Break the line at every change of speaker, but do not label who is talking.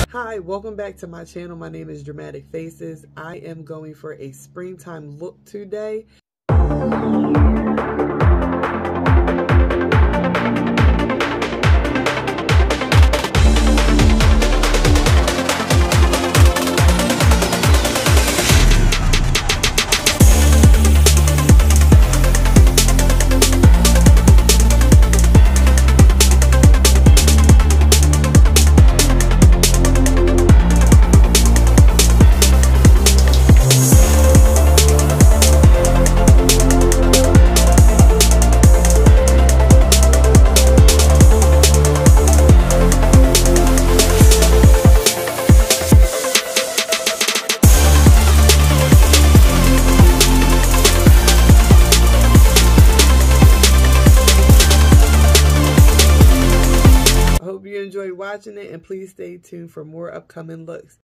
Hi, welcome back to my channel. My name is Dramatic Faces. I am going for a springtime look today. Hope you enjoyed watching it, and please stay tuned for more upcoming looks.